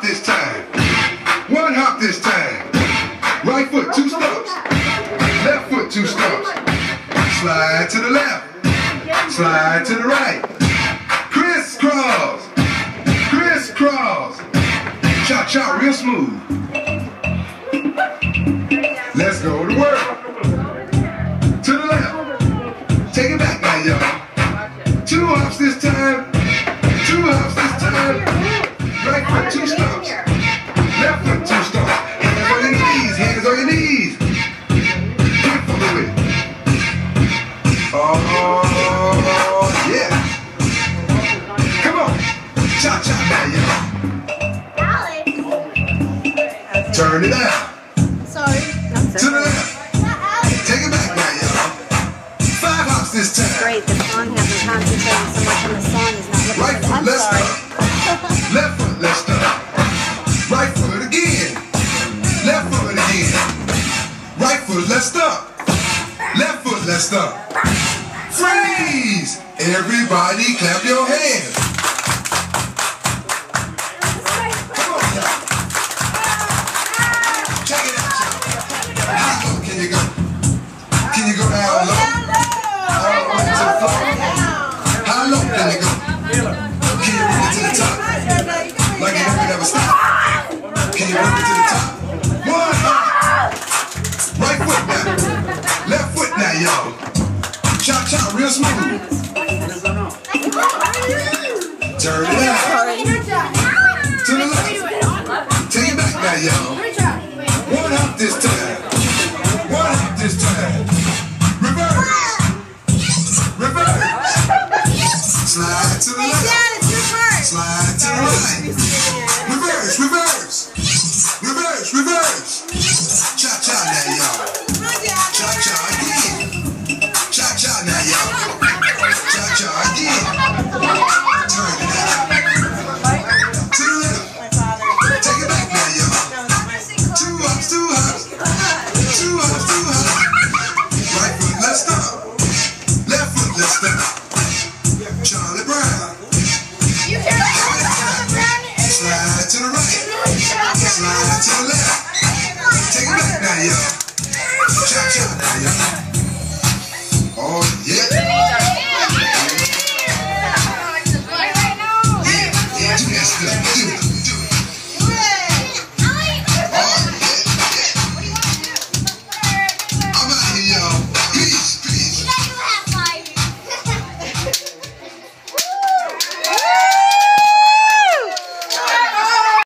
this time. One hop this time. Right foot, 2 stumps. Left foot, 2 stumps. Slide to the left. Slide to the right. Crisscross. Crisscross. Cha-cha real smooth. Let's go to work. To the left. Take it back now, y'all. 2 hops this time. 2 hops this time. Right foot, 2 stumps. Left foot, 2 stumps. Hands on your knees. Hands on your knees. Get for the way. Oh, yeah. Come on. Cha-cha now, y'all. Turn it out. Sorry. To the left. Take it back now, y'all. 5 hops this time. Great, the song hasn't concentrated so much on the song is not looking Right good. foot, I'm let's sorry. stop. Left foot, let's stop. Right foot again. Left foot again. Right foot, let's stop. Left foot, let's stop. Freeze! Everybody clap your hands. Come on, y'all. Check it out, y'all. How low can you go? Can you go down low? All the way to the floor. How low can you go? Can you bring it to the top? Like you never never stop. Can you bring it to the top? 1 hop. Right foot now. Left foot now, y'all. Cha-cha real smooth. Turn it out. To the left. Take it back now, y'all. 1 hop this time. 1 hop this time. Reverse. Reverse. Slide to the left. Slide to the right. Reverse, reverse. Reverse, reverse. Cha-cha now, y'all. Cha-cha again. Cha-cha now, y'all. Cha-cha again. Turn it out. To the left. Take it back now, y'all. 2 hops, 2 hops. 2 hops, 2 hops. Right foot, let's stop. Left foot, let's stop. Charlie Brown. Slide to the right. Slide to the left. Take it back now, y'all. Cha-cha now, y'all. Oh, yeah. Yeah, do that stuff.